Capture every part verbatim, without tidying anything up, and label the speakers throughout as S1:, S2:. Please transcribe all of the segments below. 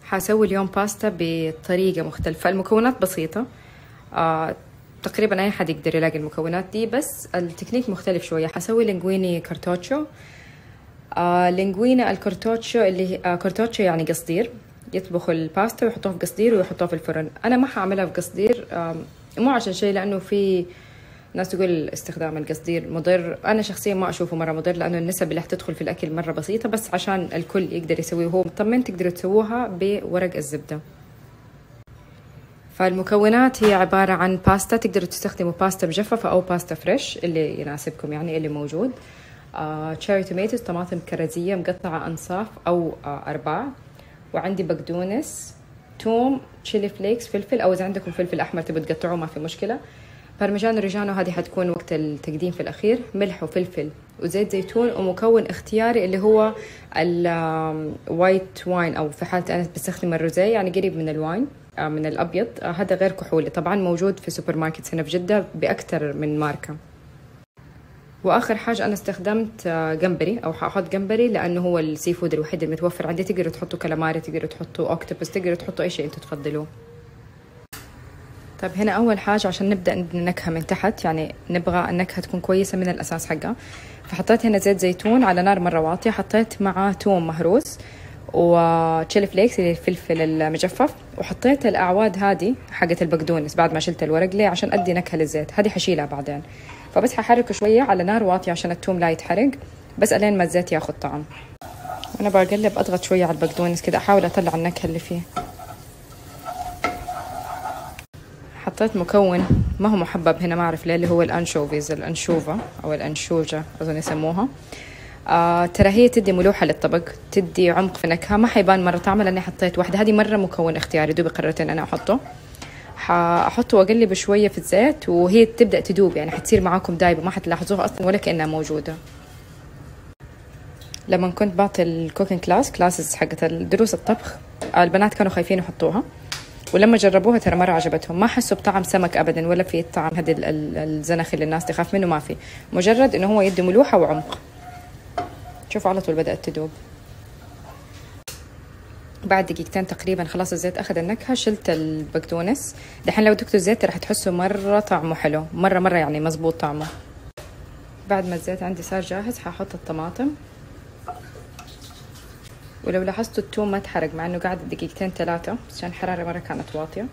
S1: حاسوي اليوم باستا بطريقة مختلفة. المكونات بسيطة، آه تقريبا أي حد يقدر يلاقي المكونات دي، بس التكنيك مختلف شوية. حاسوي لينغويني كارتوتشو. آه لينغوينا الكارتوتشو اللي آه كارتوتشو يعني قصدير. يطبخوا الباستا ويحطوها في قصدير ويحطوها في الفرن. أنا ما حعملها في قصدير، آه مو عشان شيء، لأنه في ناس تقول استخدام القصدير مضر. أنا شخصيا ما أشوفه مرة مضر، لأنه النسب اللي حتدخل في الأكل مرة بسيطة، بس عشان الكل يقدر يسويه وهو مطمن تقدروا تسووها بورق الزبدة. فالمكونات هي عبارة عن باستا، تقدروا تستخدموا باستا مجففة أو باستا فريش اللي يناسبكم، يعني اللي موجود. آه، تشيري توميتوز، طماطم كرزية مقطعة أنصاف أو آه، أرباع، وعندي بقدونس، توم، تشيلي فليكس، فلفل، أو إذا عندكم فلفل أحمر تبوا تقطعوه ما في مشكلة. بارميجان ريجانو، هذه حتكون وقت التقديم في الأخير. ملح وفلفل وزيت زيتون، ومكون اختياري اللي هو الوايت واين، أو في حالتي أنا بستخدم الروزيه، يعني قريب من الواين من الأبيض. هذا غير كحولي، طبعا موجود في سوبر ماركت هنا في جدة بأكثر من ماركة. واخر حاجه انا استخدمت جمبري، او حاحط جمبري لانه هو السي فود الوحيد المتوفر عندي. تقدروا تحطوا كالاماري، تقدروا تحطوا اوكتوبس، تقدروا تحطوا اي شيء انتم تفضلوه. طيب هنا اول حاجه عشان نبدا النكهه من تحت، يعني نبغى النكهه تكون كويسه من الاساس حقها. فحطيت هنا زيت زيتون على نار مره واطيه، حطيت معاه توم مهروس وتشيلي فليكس اللي الفلفل المجفف، وحطيت الاعواد هذه حقت البقدونس بعد ما شلت الورق. ليه؟ عشان ادي نكهه للزيت. هذه حشيلها بعدين، فبس ححركه شويه على نار واطيه عشان الثوم لا يتحرق، بس الين ما الزيت ياخذ طعم. وانا بقلب اضغط شويه على البقدونس كده، احاول اطلع النكهه اللي فيه. حطيت مكون ما هو محبب هنا، ما اعرف ليه، اللي هو الانشوفيز، الانشوفا او الانشوجه اظن يسموها. آه ترى هي تدي ملوحه للطبق، تدي عمق في النكهه، ما حيبان مره طعمه لاني حطيت واحده. هذه مره مكون اختياري، دوبي قررت ان انا احطه. حاحطه واقلبه شويه في الزيت وهي تبدا تدوب، يعني حتصير معاكم دايبه، ما حتلاحظوها اصلا ولا كانها موجوده. لما كنت بعطي الكوكينج كلاس كلاسز حقت دروس الطبخ، البنات كانوا خايفين يحطوها، ولما جربوها ترى مره عجبتهم. ما حسوا بطعم سمك ابدا، ولا في طعم هذا الزنخ اللي الناس تخاف منه، ما في، مجرد انه هو يدي ملوحه وعمق. شوفوا على طول بدات تدوب. بعد دقيقتين تقريبا خلاص الزيت اخذ النكهه، شلت البقدونس. دحين لو دقتوا الزيت راح تحسوا مره طعمه حلو، مره مره يعني مزبوط طعمه. بعد ما الزيت عندي صار جاهز حاحط الطماطم، ولو لاحظتوا الثوم ما تحرق مع انه قعد دقيقتين ثلاثه، بس عشان الحراره مره كانت واطيه.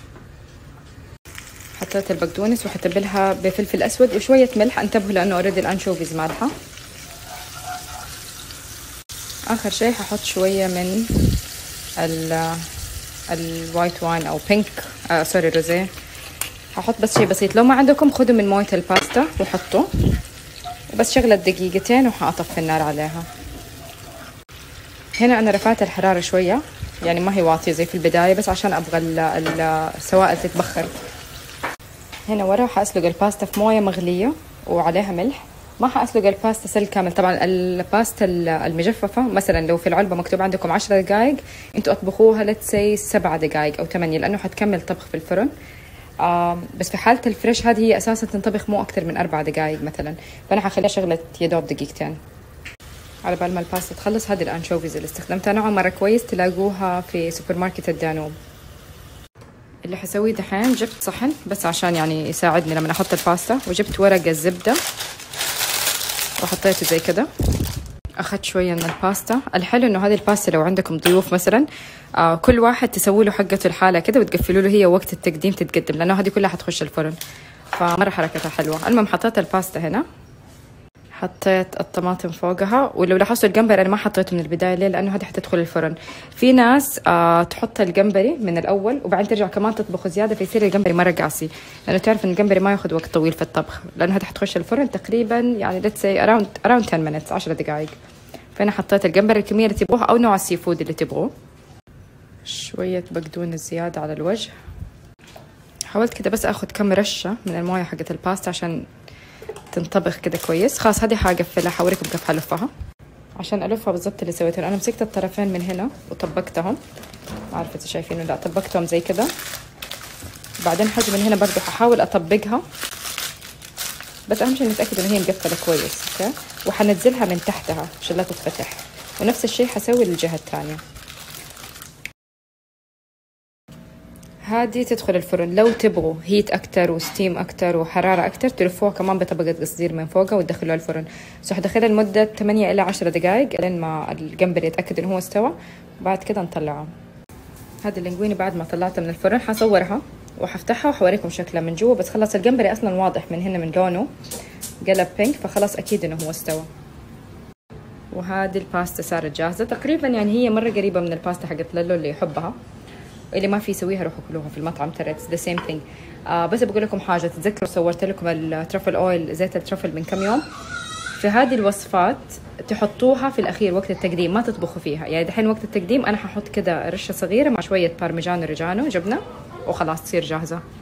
S1: حطيت البقدونس وحتبلها بفلفل اسود وشويه ملح، انتبهوا لانه اوريدي الانشوفيز مالحه. اخر شيء ححط شويه من ال الوايت واين او بينك آه سوري روزيه. ححط بس شيء بسيط، لو ما عندكم خذوا من مويه الباستا وحطوا، وبس شغلت دقيقتين وحاطف النار عليها. هنا انا رفعت الحراره شويه، يعني ما هي واطيه زي في البدايه، بس عشان ابغى السوائل تتبخر. هنا ورا حاسلق الباستا في مويه مغليه وعليها ملح. ما حاسلق الباستا سل كامل، طبعا الباستا المجففه مثلا لو في العلبه مكتوب عندكم عشر دقائق، انتوا اطبخوها لتسي سبع دقائق او ثمانية، لانه حتكمل طبخ في الفرن. آه بس في حاله الفريش هذه هي اساسا تنطبخ مو اكثر من اربع دقائق مثلا، فانا حخليها شغله يا دوب دقيقتين على بال ما الباستا تخلص. هذه الانشوفيز اللي استخدمتها نوعا مره كويس، تلاقوها في سوبر ماركت الدانوب. اللي حسويه دحين جبت صحن بس عشان يعني يساعدني لما احط الباستا، وجبت ورق الزبده وحطيته زي كده. اخذت شويه من الباستا. الحلو انه هذه الباستا لو عندكم ضيوف مثلا، آه كل واحد تسوي له حقته الحاله كده وتقفلوا له هي وقت التقديم تتقدم، لانه هذه كلها حتخش الفرن، فمره حركتها حلوه. المهم حطيت الباستا هنا، حطيت الطماطم فوقها. ولو لاحظتوا الجمبري انا ما حطيته من البدايه، ليه؟ لانه هذه حتدخل الفرن. في ناس آه تحط الجمبري من الاول وبعدين ترجع كمان تطبخه زياده، فيصير الجمبري مره قاسي، لانه تعرف ان الجمبري ما ياخذ وقت طويل في الطبخ، لانه هذه حتخش الفرن تقريبا يعني ليتس سي اراوند اراوند عشرة مينتس، عشر دقائق. فانا حطيت الجمبري الكميه اللي تبغوها او نوع السي فود اللي تبغوه. شويه بقدونس زياده على الوجه. حاولت كده بس اخذ كم رشه من المويه حقت الباستا عشان تنطبخ كده كويس. خلاص هذه حقفلها، حوريكم كيف حلفها. عشان الفها بالضبط اللي سويته انا، مسكت الطرفين من هنا وطبقتهم، ما اعرف اذا شايفينه لا، طبقتهم زي كده. بعدين حاجه من هنا برضو ححاول اطبقها، بس اهم شيء نتاكد ان هي مقفله كويس. اوكي، وحنزلها من تحتها عشان لا تتفتح، ونفس الشيء حسوي للجهه الثانيه. هذه تدخل الفرن. لو تبغوا هيت اكتر وستيم اكتر وحراره اكتر تلفوها كمان بطبقه قصدير من فوقها وتدخلوها الفرن. سو حدخلها لمده ثمانية الى عشرة دقائق لين ما الجمبري يتاكد انه هو استوى، وبعد كده نطلعه. هذه اللينجويني بعد ما طلعتها من الفرن حصورها وحفتحها وحوريكم شكلها من جوا، بس خلاص الجمبري اصلا واضح من هنا من لونه قلب بينك، فخلاص اكيد انه هو استوى. وهذه الباستا صارت جاهزه تقريبا، يعني هي مره قريبه من الباستا حقت لولو اللي يحبها. اللي ما في يسويها روحوا كلوها في المطعم، ترى ذا سيم ثينج. بس بقول لكم حاجه، تتذكروا صورت لكم الترفل اويل، زيت الترفل من كم يوم؟ في هذه الوصفات تحطوها في الاخير وقت التقديم، ما تطبخوا فيها. يعني دحين وقت التقديم انا ححط كده رشه صغيره مع شويه بارميجانو ريجانو جبنه وخلاص تصير جاهزه.